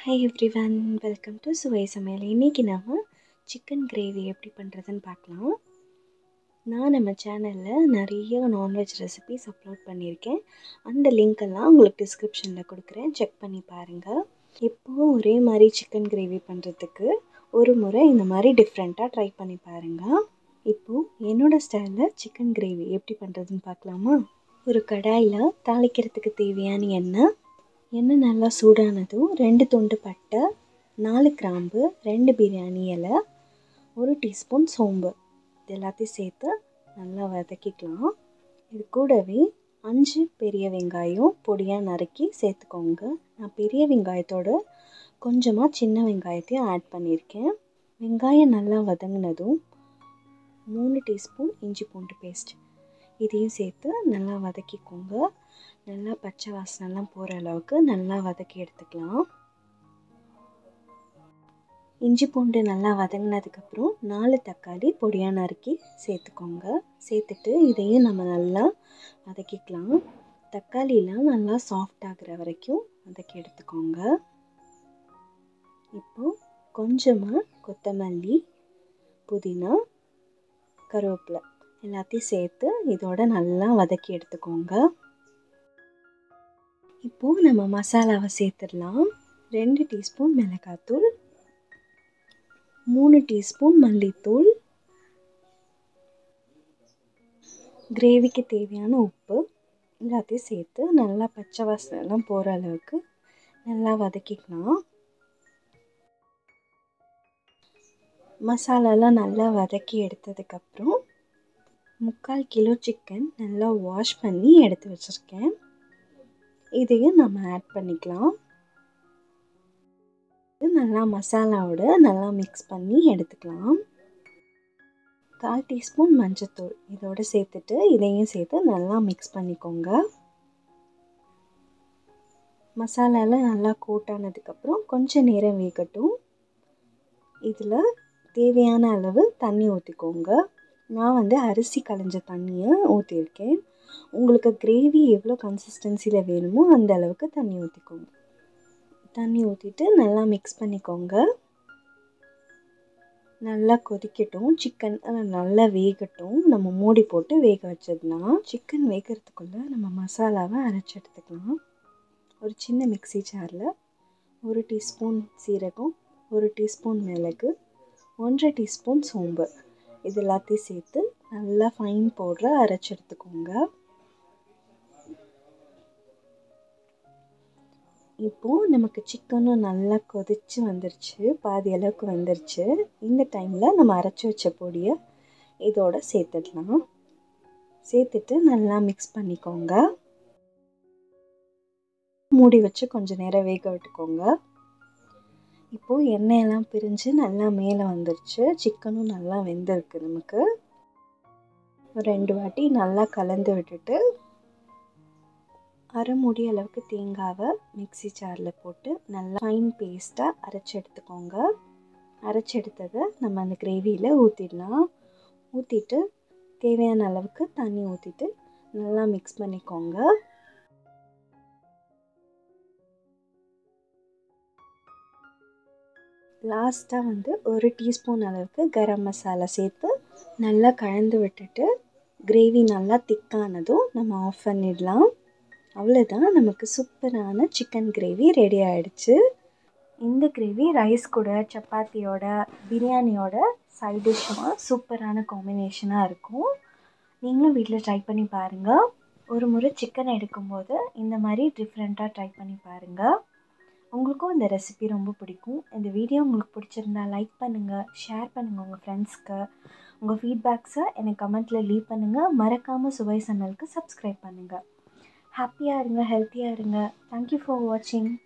Hi everyone, welcome to சுவை சமையல். இன்றைக்கி நம்ம சிக்கன் கிரேவி எப்படி பண்ணுறதுன்னு பார்க்கலாம். நான் நம்ம சேனலில் நிறைய நான்வெஜ் ரெசிபிஸ் அப்லோட் பண்ணியிருக்கேன். அந்த லிங்க்கெல்லாம் உங்களுக்கு டிஸ்கிரிப்ஷனில் கொடுக்குறேன், செக் பண்ணி பாருங்கள். இப்போது ஒரே மாதிரி சிக்கன் கிரேவி பண்ணுறதுக்கு ஒரு முறை இந்த மாதிரி டிஃப்ரெண்ட்டாக ட்ரை பண்ணி பாருங்கள். இப்போது என்னோடய ஸ்டைலில் சிக்கன் கிரேவி எப்படி பண்ணுறதுன்னு பார்க்கலாமா? ஒரு கடாயில் தாளிக்கிறதுக்கு தேவையான எண்ணெய் நல்லா சூடானதும் 2 துண்டு பட்டை, 4 கிராம்பு, 2 பிரியாணி இலை, 1 டீஸ்பூன் சோம்பு இது எல்லாத்தையும் சேர்த்து நல்லா வதக்கிக்கலாம். இது கூடவே 5 பெரிய வெங்காயம் பொடியாக நறுக்கி சேர்த்துக்கோங்க. நான் பெரிய வெங்காயத்தோட கொஞ்சமாக சின்ன வெங்காயத்தையும் ஆட் பண்ணியிருக்கேன். வெங்காயம் நல்லா வதங்கினதும் 3 டீஸ்பூன் இஞ்சி பூண்டு பேஸ்ட் இதையும் சேர்த்து நல்லா வதக்கிக்கோங்க. நல்லா பச்சை வாசனைலாம் போகிற அளவுக்கு நல்லா வதக்கி எடுத்துக்கலாம். இஞ்சி பூண்டு நல்லா வதங்கினதுக்கப்புறம் 4 தக்காளி பொடியாக நறுக்கி சேர்த்துக்கோங்க. சேர்த்துட்டு இதையும் நம்ம நல்லா வதக்கிக்கலாம். தக்காளிலாம் நல்லா சாஃப்ட் ஆகிற வரைக்கும் வதக்கி எடுத்துக்கோங்க. இப்போது கொஞ்சமாக கொத்தமல்லி, புதினா, கருவேப்பிலை எல்லாத்தையும் சேர்த்து இதோட நல்லா வதக்கி எடுத்துக்கோங்க. இப்போது நம்ம மசாலாவை சேர்த்துடலாம். 2 டீஸ்பூன் மிளகாத்தூள், 3 டீஸ்பூன் மல்லித்தூள், கிரேவிக்கு தேவையான உப்பு எல்லாத்தையும் சேர்த்து நல்லா பச்சை வாசனைலாம் போகிற அளவுக்கு நல்லா வதக்கிக்கலாம். மசாலாலாம் நல்லா வதக்கி எடுத்ததுக்கப்புறம் 3/4 கிலோ சிக்கன் நல்லா வாஷ் பண்ணி எடுத்து வச்சுருக்கேன். இதையும் நம்ம ஆட் பண்ணிக்கலாம். நல்லா மசாலாவோட நல்லா மிக்ஸ் பண்ணி எடுத்துக்கலாம். 1/4 டீஸ்பூன் மஞ்சத்தூள் இதோடு சேர்த்துட்டு இதையும் சேர்த்து நல்லா மிக்ஸ் பண்ணிக்கோங்க. மசாலாலாம் நல்லா கோட்டானதுக்கப்புறம் கொஞ்சம் நேரம் வேகட்டும். இதில் தேவையான அளவு தண்ணி ஊற்றிக்கோங்க. நான் அரிசி களைஞ்ச தண்ணியை ஊற்றிருக்கேன். உங்களுக்கு கிரேவி எவ்வளோ கன்சிஸ்டன்சியில் வேணுமோ அந்த அளவுக்கு தண்ணி ஊற்றிக்கோங்க. தண்ணி ஊற்றிட்டு நல்லா மிக்ஸ் பண்ணிக்கோங்க. நல்லா கொதிக்கட்டும். சிக்கன் நல்லா வேகட்டும். நம்ம மூடி போட்டு வேக வச்சதுலாம் சிக்கன் வேகிறதுக்குள்ளே நம்ம மசாலாவை அரைச்சி எடுத்துக்கலாம். ஒரு சின்ன மிக்ஸி ஜாரில் 1 டீஸ்பூன் சீரகம், 1 டீஸ்பூன் மிளகு, 1 டீஸ்பூன் சோம்பு இது எல்லாத்தையும் சேர்த்து நல்லா ஃபைன் பவுடராக அரைச்சி எடுத்துக்கோங்க. இப்போது நமக்கு சிக்கனும் நல்லா கொதித்து வந்துருச்சு, பாதி அளவுக்கு வந்துருச்சு. இந்த டைமில் நம்ம அரைச்சி வச்ச பொடியை இதோட சேர்த்துடலாம். சேர்த்துட்டு நல்லா மிக்ஸ் பண்ணிக்கோங்க. மூடி வச்சு கொஞ்சம் நேரம் வேக விட்டுக்கோங்க. இப்போது எண்ணெயெல்லாம் பிரிஞ்சு நல்லா மேலே வந்துருச்சு. சிக்கனும் நல்லா வெந்திருக்கு. நமக்கு 2 வாட்டி நல்லா கலந்து விட்டுட்டு அரை மூடி அளவுக்கு தேங்காவை மிக்ஸி ஜாரில் போட்டு நல்லா ஃபைன் பேஸ்ட்டாக அரைச்சி எடுத்துக்கோங்க. அரைச்சி எடுத்ததை நம்ம அந்த கிரேவியில் ஊற்றிடலாம். ஊற்றிட்டு தேவையான அளவுக்கு தண்ணி ஊற்றிட்டு நல்லா மிக்ஸ் பண்ணிக்கோங்க. லாஸ்ட்டாக 1 டீஸ்பூன் அளவுக்கு கரம் மசாலா சேர்த்து நல்லா கலந்து விட்டுட்டு கிரேவி நல்லா திக்கானதும் நம்ம ஆஃப் பண்ணிடலாம். அவ்வளோதான், நமக்கு சூப்பரான சிக்கன் கிரேவி ரெடி ஆகிடுச்சு. இந்த கிரேவி ரைஸ் கூட, சப்பாத்தியோட, பிரியாணியோட சைட் டிஷ்ஷாக சூப்பரான காம்பினேஷனாக இருக்கும். நீங்களும் வீட்டில் ட்ரை பண்ணி பாருங்கள். ஒரு முறை சிக்கன் எடுக்கும்போது இந்த மாதிரி டிஃப்ரெண்ட்டாக ட்ரை பண்ணி பாருங்கள். உங்களுக்கும் இந்த ரெசிபி ரொம்ப பிடிக்கும். இந்த வீடியோ உங்களுக்கு பிடிச்சிருந்தா லைக் பண்ணுங்கள், ஷேர் பண்ணுங்கள் உங்கள் ஃப்ரெண்ட்ஸ்க்கு. உங்கள் ஃபீட்பேக்ஸை எனக்கு கமெண்ட்டில் லீவ் பண்ணுங்கள். மறக்காமல் சுவை சமையலுக்கு சப்ஸ்கிரைப் பண்ணுங்கள். ஹாப்பியாக இருங்க, ஹெல்த்தியாக இருங்க. தேங்க்யூ ஃபார் வாட்சிங்.